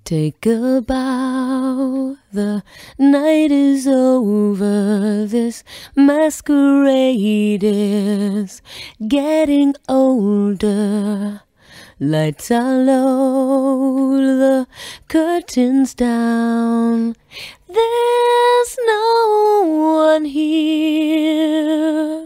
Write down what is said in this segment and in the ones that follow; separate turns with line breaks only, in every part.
Take a bow, the night is over, this masquerade is getting older. Lights are low, the curtains down, there's no one here.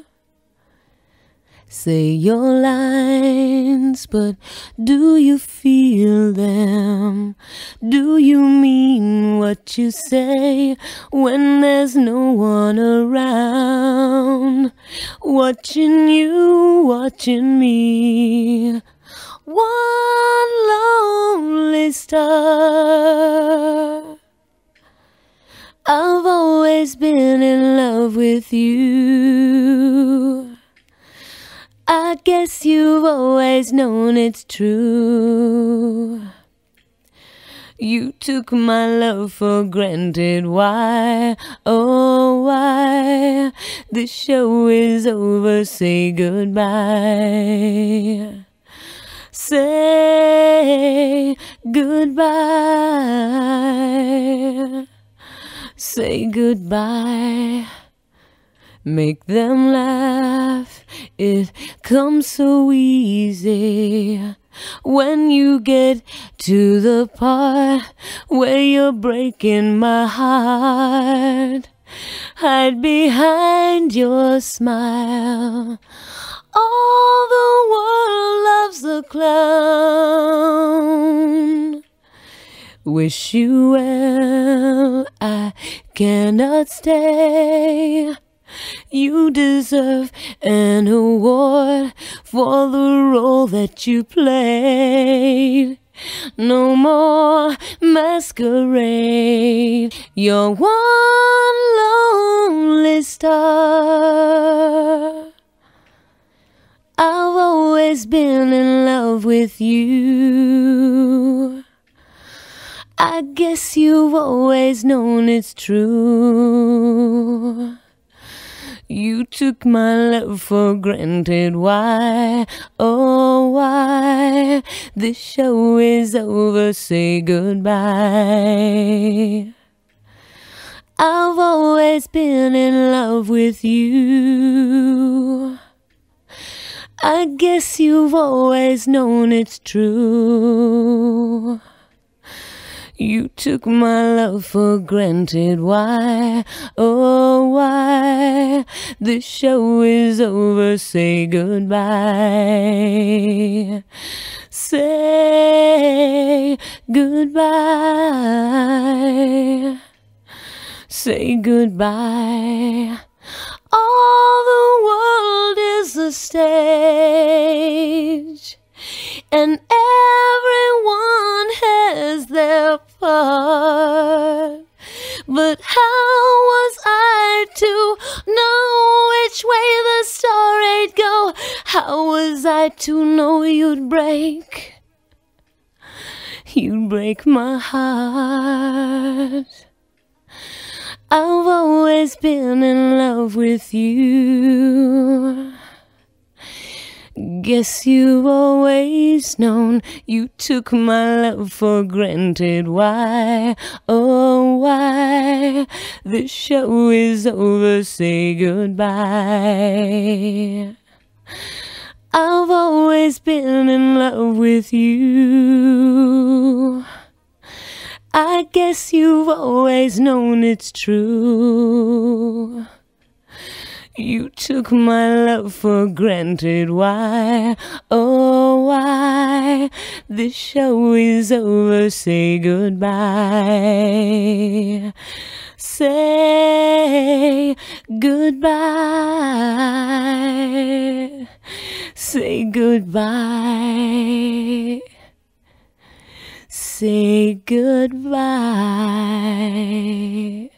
Say your lines, but do you feel them? Do you mean what you say when there's no one around? Watching you, watching me, one lonely star. I've always been in love with you. I guess you've always known it's true. You took my love for granted. Why, oh why? The show is over, say goodbye. Say goodbye. Say goodbye. Make them laugh, it comes so easy when you get to the part where you're breaking my heart. Hide behind your smile, all the world loves a clown. Wish you well, I cannot stay. You deserve an award for the role that you played. No more masquerade. You're one lonely star. I've always been in love with you. I guess you've always known it's true. You took my love for granted. Why, oh why? The show is over, say goodbye. I've always been in love with you. I guess you've always known it's true. You took my love for granted. Why, oh why? The show is over, say goodbye. Say goodbye. Say goodbye. All the world is a stage, and everyone has their part. But how was I to know which way the story'd go? How was I to know you'd break my heart? I've always been in love with you. Guess you've always known you took my love for granted. Why, oh why? The show is over, say goodbye. I've always been in love with you. I guess you've always known it's true. You took my love for granted. Why, oh why? The show is over, say goodbye. Say goodbye. Say goodbye. Say goodbye.